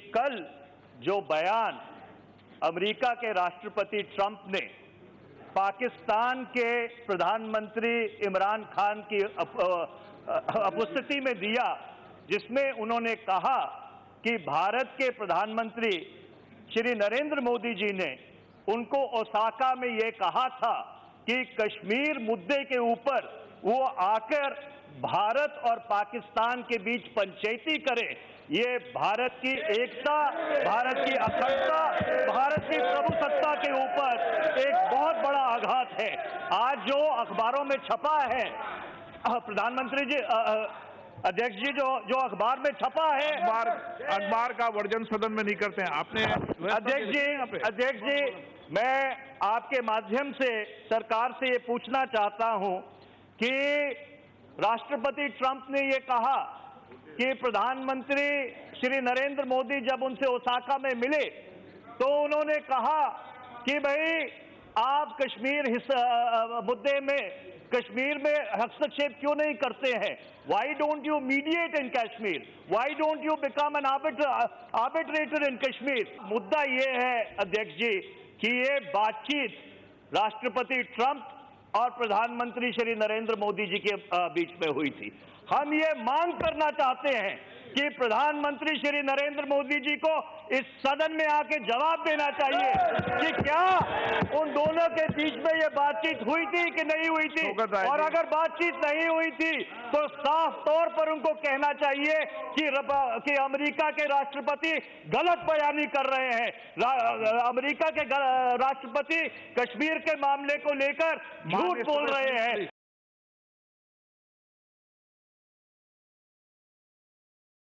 कल जो बयान अमेरिका के राष्ट्रपति ट्रंप ने पाकिस्तान के प्रधानमंत्री इमरान खान की उपस्थिति में दिया, जिसमें उन्होंने कहा कि भारत के प्रधानमंत्री श्री नरेंद्र मोदी जी ने उनको ओसाका में ये कहा था कि कश्मीर मुद्दे के ऊपर वो आकर भारत और पाकिस्तान के बीच पंचायती करें, ये भारत की एकता, भारत की अखंडता, भारत की प्रभुसत्ता के ऊपर एक बहुत बड़ा आघात है। आज जो अखबारों में छपा है, प्रधानमंत्री जी, अध्यक्ष जी, जो अखबार में छपा है, अखबार का वर्जन सदन में नहीं करते हैं आपने। अध्यक्ष जी, मैं आपके माध्यम से सरकार से ये पूछना चाहता हूं कि राष्ट्रपति ट्रंप ने ये कहा कि प्रधानमंत्री श्री नरेंद्र मोदी जब उनसे ओसाका में मिले तो उन्होंने कहा कि भाई आप कश्मीर मुद्दे में कश्मीर में हस्तक्षेप क्यों नहीं करते हैं? Why don't you mediate in Kashmir? Why don't you become an arbitrator in Kashmir? मुद्दा ये है अध्यक्ष जी कि ये बातचीत राष्ट्रपति ट्रंप और प्रधानमंत्री श्री नरेंद्र मोदी जी के बीच में हुई थी। हम ये मांग करना चाहते हैं कि प्रधानमंत्री श्री नरेंद्र मोदी जी को इस सदन में आके जवाब देना चाहिए कि क्या उन दोनों के बीच में ये बातचीत हुई थी कि नहीं हुई थी, और अगर बातचीत नहीं हुई थी तो साफ तौर पर उनको कहना चाहिए कि अमेरिका के राष्ट्रपति गलत बयानी कर रहे हैं, अमेरिका के राष्ट्रपति कश्मीर के मामले को लेकर झूठ बोल रहे हैं।